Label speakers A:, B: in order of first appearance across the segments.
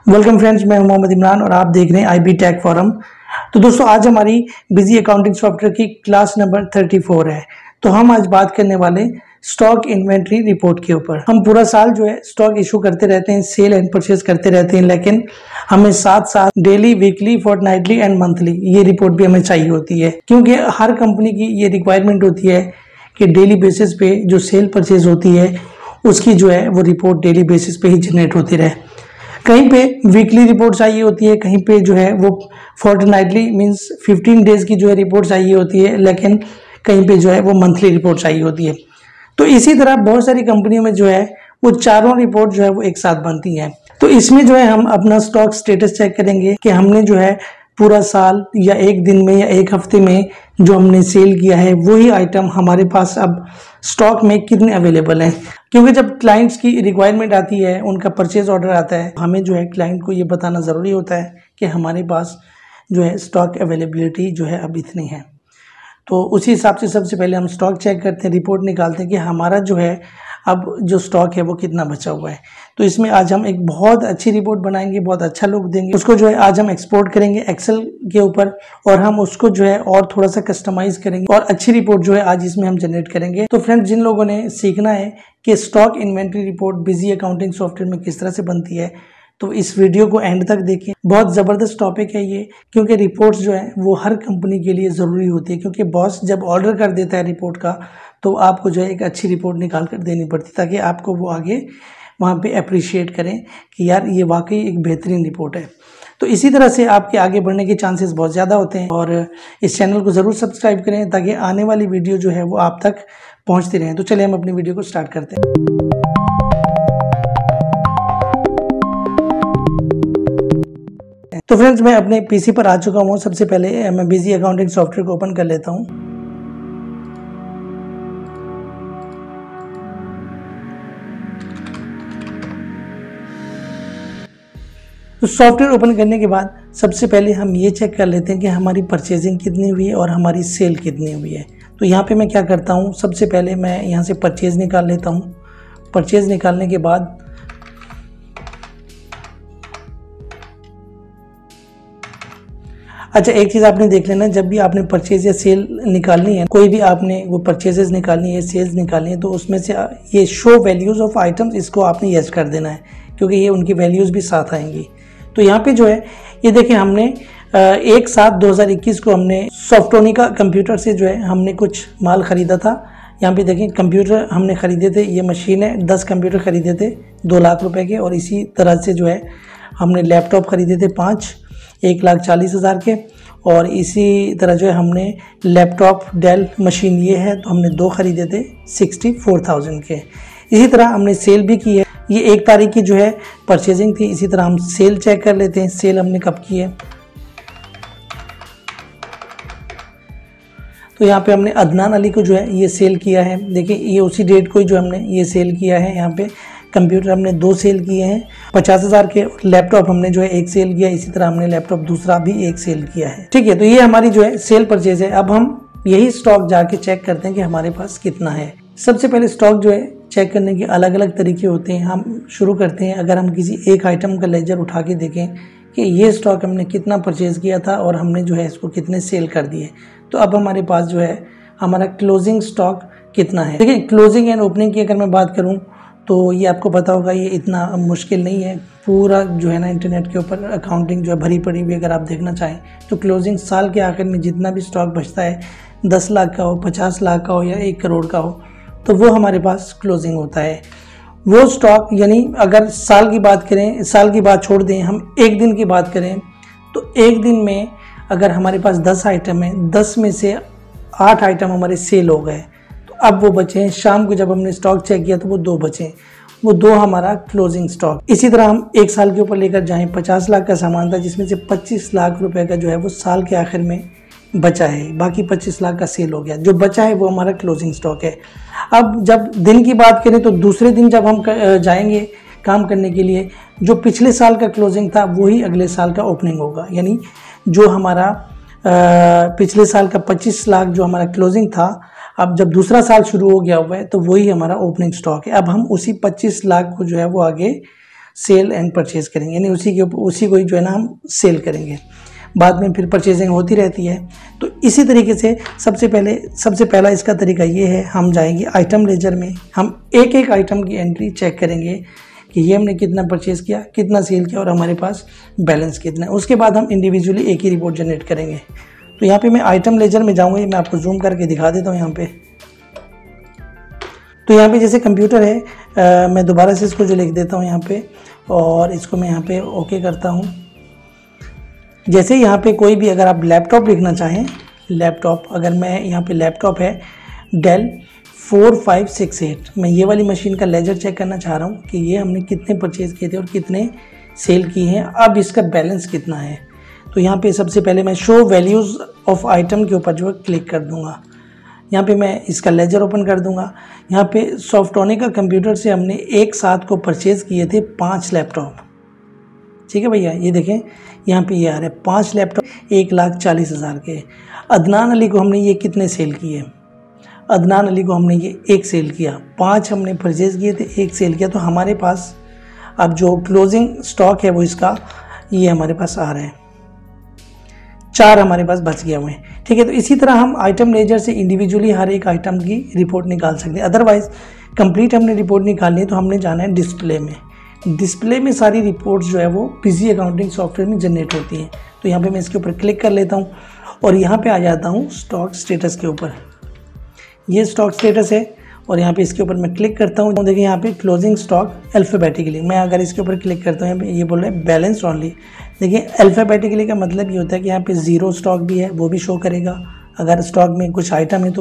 A: Welcome friends, मैं हूं मोहम्मद इमरान और आप देख रहे हैं IB टेक फोरम। तो दोस्तों, आज हमारी बिजी अकाउंटिंग सॉफ्टवेयर की क्लास नंबर 34 है। तो हम आज बात करने वाले स्टॉक इन्वेंट्री रिपोर्ट के ऊपर। हम पूरा साल जो है स्टॉक इशू करते रहते हैं, सेल एंड परचेज करते रहते हैं, लेकिन हमें साथ साथ daily, weekly, fortnightly and monthly ये रिपोर्ट भी हमें चाहिए होती है, क्योंकि हर कंपनी की ये रिक्वायरमेंट होती है कि डेली बेसिस पे जो सेल परचेज होती है उसकी जो है वो रिपोर्ट डेली बेसिस पे ही जनरेट होती रहे। कहीं पे वीकली रिपोर्ट चाहिए होती है, कहीं पे जो है वो फोर्टनाइटली मींस 15 डेज की जो है रिपोर्ट चाहिए होती है, लेकिन कहीं पे जो है वो मंथली रिपोर्ट चाहिए होती है। तो इसी तरह बहुत सारी कंपनियों में जो है वो चारों रिपोर्ट जो है वो एक साथ बनती हैं। तो इसमें जो है हम अपना स्टॉक स्टेटस चेक करेंगे कि हमने जो है पूरा साल या एक दिन में या एक हफ्ते में जो हमने सेल किया है वही आइटम हमारे पास अब स्टॉक में कितने अवेलेबल हैं। क्योंकि जब क्लाइंट्स की रिक्वायरमेंट आती है, उनका परचेज ऑर्डर आता है, हमें जो है क्लाइंट को ये बताना ज़रूरी होता है कि हमारे पास जो है स्टॉक अवेलेबिलिटी जो है अब इतनी है। तो उसी हिसाब से सबसे पहले हम स्टॉक चेक करते हैं, रिपोर्ट निकालते हैं कि हमारा जो है अब जो स्टॉक है वो कितना बचा हुआ है। तो इसमें आज हम एक बहुत अच्छी रिपोर्ट बनाएंगे, बहुत अच्छा लुक देंगे उसको। जो है आज हम एक्सपोर्ट करेंगे एक्सेल के ऊपर और हम उसको जो है और थोड़ा सा कस्टमाइज करेंगे और अच्छी रिपोर्ट जो है आज इसमें हम जनरेट करेंगे। तो फ्रेंड्स, जिन लोगों ने सीखना है कि stock inventory report busy accounting software में किस तरह से बनती है, तो इस वीडियो को एंड तक देखें। बहुत ज़बरदस्त टॉपिक है ये, क्योंकि रिपोर्ट्स जो है वो हर कंपनी के लिए ज़रूरी होती है। क्योंकि बॉस जब ऑर्डर कर देता है रिपोर्ट का, तो आपको जो है एक अच्छी रिपोर्ट निकाल कर देनी पड़ती है, ताकि आपको वो आगे वहाँ पे अप्रिशिएट करें कि यार ये वाकई एक बेहतरीन रिपोर्ट है। तो इसी तरह से आपके आगे बढ़ने के चांसेस बहुत ज़्यादा होते हैं। और इस चैनल को ज़रूर सब्सक्राइब करें ताकि आने वाली वीडियो जो है वो आप तक पहुँचती रहें। तो चलिए हम अपनी वीडियो को स्टार्ट करते हैं। तो फ्रेंड्स, मैं अपने पीसी पर आ चुका हूँ। सबसे पहले मैं बिजी अकाउंटिंग सॉफ्टवेयर को ओपन कर लेता हूँ। तो सॉफ्टवेयर ओपन करने के बाद सबसे पहले हम ये चेक कर लेते हैं कि हमारी परचेजिंग कितनी हुई है और हमारी सेल कितनी हुई है। तो यहाँ पे मैं क्या करता हूँ, सबसे पहले मैं यहाँ से परचेज निकाल लेता हूँ। परचेज निकालने के बाद अच्छा, एक चीज़ आपने देख लेना, जब भी आपने परचेज या सेल निकालनी है, कोई भी आपने वो परचेजेस निकालनी है, सेल्स निकालनी है, तो उसमें से ये शो वैल्यूज़ ऑफ आइटम्स, इसको आपने यस कर देना है, क्योंकि ये उनकी वैल्यूज़ भी साथ आएंगी। तो यहाँ पे जो है ये देखिए, हमने 1/7/2021 को हमने सॉफ्टोनिका कंप्यूटर से जो है हमने कुछ माल ख़रीदा था। यहाँ पे देखें, कंप्यूटर हमने ख़रीदे थे, ये मशीन है, 10 कंप्यूटर ख़रीदे थे 2 लाख रुपए के। और इसी तरह से जो है हमने लैपटॉप ख़रीदे थे 5, 1,40,000 के। और इसी तरह जो है हमने लैपटॉप डेल मशीन ये है, तो हमने 2 ख़रीदे थे 64,000 के। इसी तरह हमने सेल भी की है, ये 1 तारीख की जो है परचेजिंग थी। इसी तरह हम सेल चेक कर लेते हैं, सेल हमने कब की है। तो यहाँ पे हमने अदनान अली को जो है ये सेल किया है। देखिए, ये उसी डेट को जो हमने ये सेल किया है। यहाँ पे कंप्यूटर हमने 2 सेल किए हैं 50,000 के। लैपटॉप हमने जो है 1 सेल किया, इसी तरह हमने लैपटॉप दूसरा भी 1 सेल किया है। ठीक है, तो ये हमारी जो है सेल परचेज है। अब हम यही स्टॉक जाके चेक करते हैं कि हमारे पास कितना है। सबसे पहले स्टॉक जो है चेक करने के अलग अलग तरीके होते हैं। हम शुरू करते हैं, अगर हम किसी एक आइटम का लेजर उठा के देखें कि ये स्टॉक हमने कितना परचेज किया था और हमने जो है इसको कितने सेल कर दिए, तो अब हमारे पास जो है हमारा क्लोजिंग स्टॉक कितना है। देखिए, क्लोजिंग एंड ओपनिंग की अगर मैं बात करूँ तो ये आपको पता होगा, ये इतना मुश्किल नहीं है। पूरा जो है ना इंटरनेट के ऊपर अकाउंटिंग जो है भरी पड़ी हुई, अगर आप देखना चाहें तो क्लोजिंग साल के आखिर में जितना भी स्टॉक बचता है, 10 लाख का हो, 50 लाख का हो या 1 करोड़ का हो, तो वो हमारे पास क्लोजिंग होता है। वो स्टॉक, यानी अगर साल की बात करें, साल की बात छोड़ दें, हम एक दिन की बात करें, तो एक दिन में अगर हमारे पास 10 आइटम है, 10 में से 8 आइटम हमारे सेल हो गए, तो अब वो बचे हैं। शाम को जब हमने स्टॉक चेक किया तो वो 2 बचे, वो 2 हमारा क्लोजिंग स्टॉक। इसी तरह हम एक साल के ऊपर लेकर जाएं, 50 लाख का सामान था, जिसमें से 25 लाख रुपए का जो है वो साल के आखिर में बचा है, बाकी 25 लाख का सेल हो गया। जो बचा है वो हमारा क्लोजिंग स्टॉक है। अब जब दिन की बात करें तो दूसरे दिन जब हम जाएंगे काम करने के लिए, जो पिछले साल का क्लोजिंग था वही अगले साल का ओपनिंग होगा। यानी जो हमारा पिछले साल का 25 लाख जो हमारा क्लोजिंग था, अब जब दूसरा साल शुरू हो गया हुआ है तो वही हमारा ओपनिंग स्टॉक है। अब हम उसी 25 लाख को जो है वो आगे सेल एंड परचेज करेंगे, यानी उसी को ही जो है ना हम सेल करेंगे, बाद में फिर परचेजिंग होती रहती है। तो इसी तरीके से सबसे पहला इसका तरीका ये है, हम जाएंगे आइटम लेजर में, हम एक एक आइटम की एंट्री चेक करेंगे कि ये हमने कितना परचेज़ किया, कितना सेल किया और हमारे पास बैलेंस कितना है। उसके बाद हम इंडिविजुअली एक ही रिपोर्ट जनरेट करेंगे। तो यहाँ पे मैं आइटम लेजर में जाऊँगा, मैं आपको जूम करके दिखा देता हूँ यहाँ पे। तो यहाँ पे जैसे कंप्यूटर है, मैं दोबारा से इसको जो लिख देता हूँ यहाँ पे, और इसको मैं यहाँ पे ओके करता हूँ। जैसे यहाँ पे कोई भी अगर आप लैपटॉप लिखना चाहें, लैपटॉप, अगर मैं यहाँ पे लैपटॉप है डेल 4568, मैं ये वाली मशीन का लेजर चेक करना चाह रहा हूँ कि ये हमने कितने परचेज़ किए थे और कितने सेल किए हैं, अब इसका बैलेंस कितना है। तो यहाँ पे सबसे पहले मैं शो वैल्यूज़ ऑफ आइटम के ऊपर जो है क्लिक कर दूँगा। यहाँ पे मैं इसका लेजर ओपन कर दूँगा। यहाँ पे सॉफ्टोनिका कंप्यूटर से हमने एक साथ को परचेज़ किए थे 5 लैपटॉप, ठीक है भैया, ये देखें यहाँ पे ये आ रहा है 5 लैपटॉप 1,40,000 के। अदनान अली को हमने ये कितने सेल किए, अदनान अली को हमने ये 1 सेल किया, 5 हमने परचेज़ किए थे, 1 सेल किया। तो हमारे पास अब जो क्लोजिंग स्टॉक है वो इसका ये हमारे पास आ रहा है, 4 हमारे पास बच गए हुए हैं, ठीक है। तो इसी तरह हम आइटम लेजर से इंडिविजुअली हर एक आइटम की रिपोर्ट निकाल सकते हैं। अदरवाइज़ कंप्लीट हमने रिपोर्ट निकालनी है तो हमने जाना है डिस्प्ले में। डिस्प्ले में सारी रिपोर्ट्स जो है वो बिजी अकाउंटिंग सॉफ्टवेयर में जनरेट होती हैं। तो यहाँ पे मैं इसके ऊपर क्लिक कर लेता हूँ और यहाँ पे आ जाता हूँ स्टॉक स्टेटस के ऊपर। ये स्टॉक स्टेटस है और यहाँ पे इसके ऊपर मैं क्लिक करता हूँ। देखिए यहाँ पे क्लोजिंग स्टॉक अल्फ़ाबेटिकली, मैं अगर इसके ऊपर क्लिक करता हूँ यहाँ पे ये बोल रहा है बैलेंस ओनली। देखिए अल्फ़ाबेटिकली का मतलब ये होता है कि यहाँ पे ज़ीरो स्टॉक भी है वो भी शो करेगा, अगर स्टॉक में कुछ आइटम है तो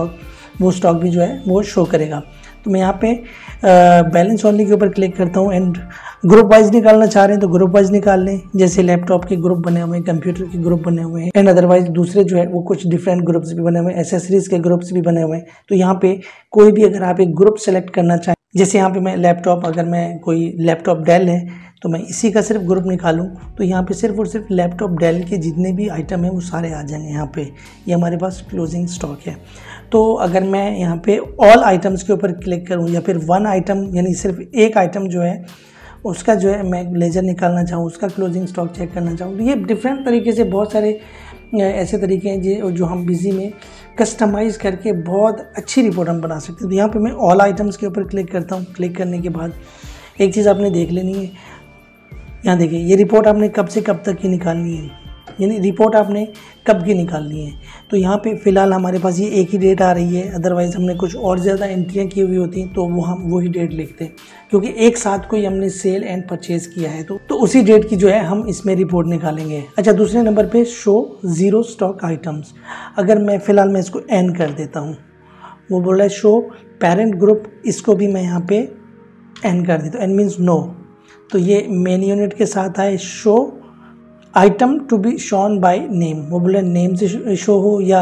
A: वो स्टॉक भी जो है वो शो करेगा। तो मैं यहाँ पे बैलेंस ओनली के ऊपर क्लिक करता हूँ। एंड ग्रुप वाइज निकालना चाह रहे हैं तो ग्रुप वाइज निकाल लें, जैसे लैपटॉप के ग्रुप बने हुए हैं, कंप्यूटर के ग्रुप बने हुए हैं, एंड अदरवाइज दूसरे जो है वो कुछ डिफरेंट ग्रुप्स भी बने हुए हैं, एसेसरीज के ग्रुप्स भी बने हुए हैं। तो यहाँ पे कोई भी अगर आप एक ग्रुप सेलेक्ट करना चाहें, जैसे यहाँ पे मैं लैपटॉप, अगर मैं कोई लैपटॉप डेल है तो मैं इसी का सिर्फ ग्रुप निकालूं तो यहाँ पे सिर्फ और सिर्फ लैपटॉप डेल के जितने भी आइटम हैं वो सारे आ जाएंगे यहाँ पे। ये हमारे पास क्लोजिंग स्टॉक है। तो अगर मैं यहाँ पे ऑल आइटम्स के ऊपर क्लिक करूँ या फिर वन आइटम यानी सिर्फ एक आइटम जो है उसका जो है मैं लेजर निकालना चाहूँ, उसका क्लोजिंग स्टॉक चेक करना चाहूँ, तो ये डिफरेंट तरीके से बहुत सारे ऐसे तरीके हैं जो हम बिजी में कस्टमाइज़ करके बहुत अच्छी रिपोर्ट हम बना सकते हैं। तो यहाँ पे मैं ऑल आइटम्स के ऊपर क्लिक करता हूँ। क्लिक करने के बाद एक चीज़ आपने देख लेनी है, यहाँ देखिए ये रिपोर्ट आपने कब से कब तक की निकालनी है, यानी रिपोर्ट आपने कब की निकालनी है। तो यहाँ पे फ़िलहाल हमारे पास ये एक ही डेट आ रही है, अदरवाइज़ हमने कुछ और ज़्यादा एंट्रियाँ की हुई होती हैं तो वो हम वही डेट लिखते हैं, क्योंकि एक साथ कोई हमने सेल एंड परचेज़ किया है तो उसी डेट की जो है हम इसमें रिपोर्ट निकालेंगे। अच्छा, दूसरे नंबर पे शो ज़ीरो स्टॉक आइटम्स, अगर मैं फ़िलहाल मैं इसको एन कर देता हूँ, वो बोल रहा है शो पेरेंट ग्रुप, इसको भी मैं यहाँ पे एन कर देता हूँ, एन मीन्स नो। तो ये मेन यूनिट के साथ आए show item to be shown by name, वो बोले नेम से शो हो या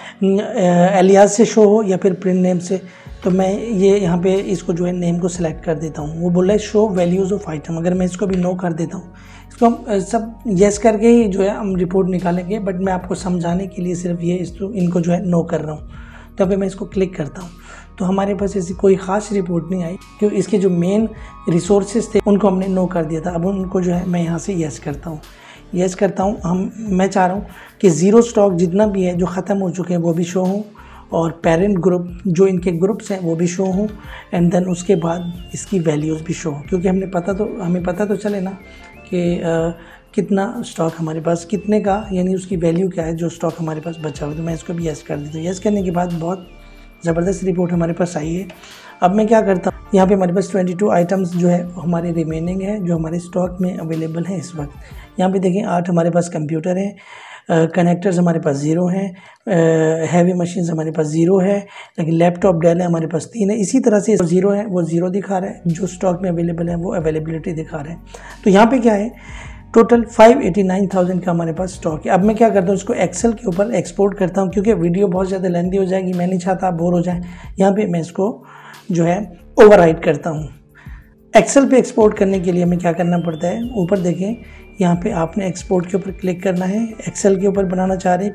A: एलियास से शो हो या फिर प्रिंट नेम से। तो मैं ये यहाँ पे इसको जो है नेम को सिलेक्ट कर देता हूँ। वो बोला है शो वैल्यूज़ ऑफ आइटम, अगर मैं इसको भी नो कर देता हूँ, इसको हम सब येस करके ही जो है हम रिपोर्ट निकालेंगे, बट मैं आपको समझाने के लिए सिर्फ ये इनको जो है नो कर रहा हूँ। तो अभी मैं इसको क्लिक करता हूँ तो हमारे पास ऐसी कोई ख़ास रिपोर्ट नहीं आई, क्योंकि इसके जो मेन रिसोर्सेज थे उनको हमने नो कर दिया था। अब उनको जो है मैं यहाँ से येस करता हूँ, येस करता हूँ। मैं चाह रहा हूँ कि ज़ीरो स्टॉक जितना भी है जो ख़त्म हो चुके हैं वो भी शो हों, और पेरेंट ग्रुप जो इनके ग्रुप्स हैं वो भी शो हों, एंड देन उसके बाद इसकी वैल्यूज़ भी शो हों, क्योंकि हमें पता तो चले ना कि कितना स्टॉक हमारे पास कितने का, यानी उसकी वैल्यू क्या है जो स्टॉक हमारे पास बचा हुआ। तो मैं इसको भी येस कर देता हूँ। येस करने के बाद बहुत ज़बरदस्त रिपोर्ट हमारे पास आई है। अब मैं क्या करता हूँ, यहाँ पे हमारे पास 22 आइटम्स जो है हमारे रिमेनिंग है जो हमारे स्टॉक में अवेलेबल हैं इस वक्त। यहाँ पे देखें 8 हमारे पास कंप्यूटर हैं, कनेक्टर्स हमारे पास 0 हैं, हैवी मशीन्स हमारे पास 0 है, लेकिन लैपटॉप डेल है हमारे पास 3 है। इसी तरह से 0 है वो 0 दिखा रहा है, जो स्टॉक में अवेलेबल है वो अवेलेबिलिटी दिखा रहा है। तो यहाँ पे क्या है, टोटल 589,000 का हमारे पास स्टॉक है। अब मैं क्या करता हूँ, इसको एक्सेल के ऊपर एक्सपोर्ट करता हूँ, क्योंकि वीडियो बहुत ज़्यादा लेंथी हो जाएगी, मैं नहीं चाहता आप बोर हो जाएं। यहाँ पे मैं इसको जो है ओवरराइट करता हूँ। एक्सेल पे एक्सपोर्ट करने के लिए हमें क्या करना पड़ता है, ऊपर देखें यहाँ पे आपने एक्सपोर्ट के ऊपर क्लिक करना है। एक्सेल के ऊपर बनाना चाह रहे हैं,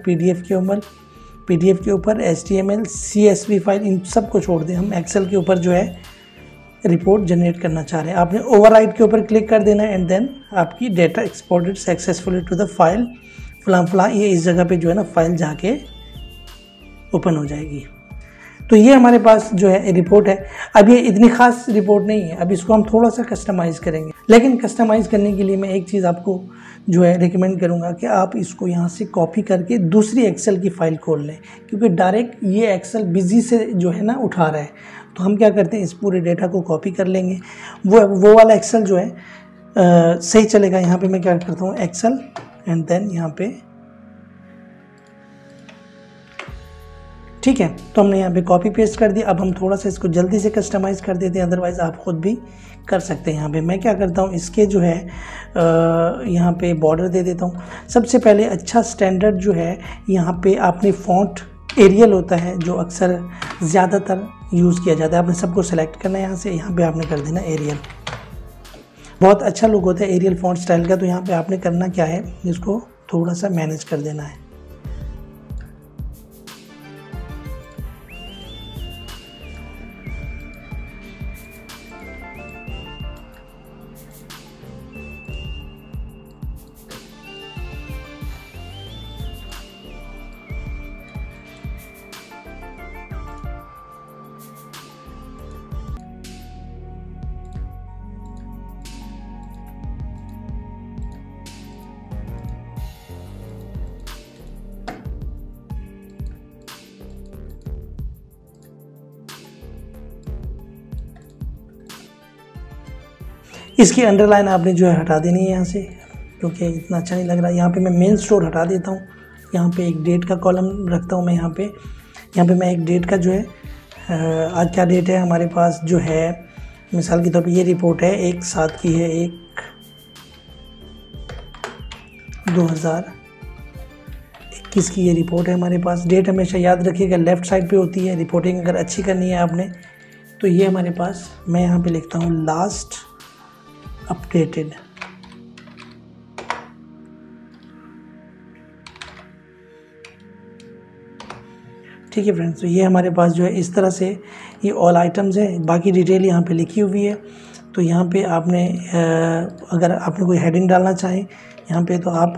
A: पीडीएफ के ऊपर HTML CSV फाइल, इन सब को छोड़ दें, हम एक्सेल के ऊपर जो है रिपोर्ट जनरेट करना चाह रहे हैं। आपने ओवरराइट के ऊपर क्लिक कर देना है एंड देन आपकी data exported successfully to the file फलां ये इस जगह पे जो है ना फाइल जाके ओपन हो जाएगी। तो ये हमारे पास जो है रिपोर्ट है। अब ये इतनी खास रिपोर्ट नहीं है, अब इसको हम थोड़ा सा कस्टमाइज़ करेंगे। लेकिन कस्टमाइज़ करने के लिए मैं एक चीज़ आपको जो है रिकमेंड करूँगा कि आप इसको यहाँ से कॉपी करके दूसरी एक्सेल की फ़ाइल खोल लें, क्योंकि डायरेक्ट ये एक्सेल बिजी से जो है ना उठा रहा है। तो हम क्या करते हैं, इस पूरे डेटा को कॉपी कर लेंगे। वो वाला एक्सेल जो है सही चलेगा। यहाँ पर मैं क्या करता हूँ, एक्सेल एंड देन यहाँ पे, ठीक है। तो हमने यहाँ पे कॉपी पेस्ट कर दिया। अब हम थोड़ा सा इसको जल्दी से कस्टमाइज़ कर देते हैं, अदरवाइज़ आप खुद भी कर सकते हैं। यहाँ पे मैं क्या करता हूँ, इसके जो है यहाँ पे बॉर्डर दे देता हूँ। सबसे पहले अच्छा स्टैंडर्ड जो है, यहाँ पे आपने फ़ॉन्ट एरियल होता है जो अक्सर ज़्यादातर यूज़ किया जाता है। आपने सबको सेलेक्ट करना है यहाँ से, यहाँ पर आपने कर देना एरियल। बहुत अच्छा लुक होता है एरियल फ़ॉन्ट स्टाइल का। तो यहाँ पर आपने करना क्या है, इसको थोड़ा सा मैनेज कर देना है। इसकी अंडरलाइन आपने जो है हटा देनी है यहाँ से, क्योंकि इतना अच्छा नहीं लग रहा। यहाँ पे मैं मेन स्टोर हटा देता हूँ। यहाँ पे एक डेट का कॉलम रखता हूँ मैं यहाँ पे मैं एक डेट का जो है आज क्या डेट है हमारे पास जो है, मिसाल के तौर पे ये रिपोर्ट है 1/7 की है, 1/2021 की ये रिपोर्ट है हमारे पास। डेट हमेशा याद रखिएगा लेफ़्ट साइड पे होती है। रिपोर्टिंग अगर अच्छी करनी है आपने तो ये हमारे पास, मैं यहाँ पे लिखता हूँ लास्ट अपडेटेड। ठीक है फ्रेंड्स, तो ये हमारे पास जो है इस तरह से ये ऑल आइटम्स है। बाकी डिटेल यहाँ पे लिखी हुई है। तो यहाँ पे आपने अगर आपने कोई हेडिंग डालना चाहें यहाँ पे, तो आप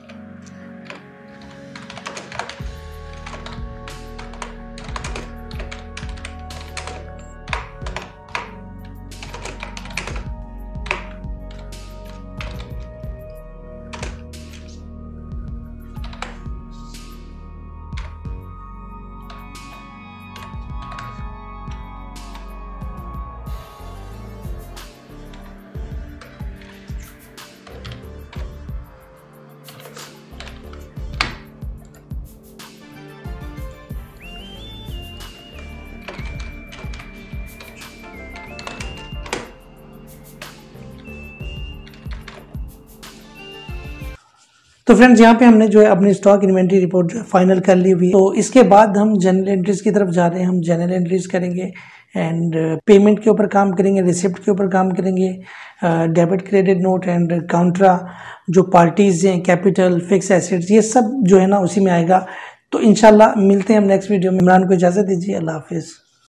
A: तो फ्रेंड्स यहाँ पे हमने जो है अपनी स्टॉक इन्वेंट्री रिपोर्ट जो है फाइनल कर ली हुई है। तो इसके बाद हम जनरल एंट्रीज की तरफ जा रहे हैं। हम जनरल एंट्रीज करेंगे एंड पेमेंट के ऊपर काम करेंगे, रिसिप्ट के ऊपर काम करेंगे, debit credit note and contra, जो पार्टीज हैं, कैपिटल, फिक्स एसेट्स, ये सब जो है ना उसी में आएगा। तो इंशाल्लाह मिलते हैं हम नेक्स्ट वीडियो में। इमरान को इजाज़त दीजिए, अल्लाह हाफिज़।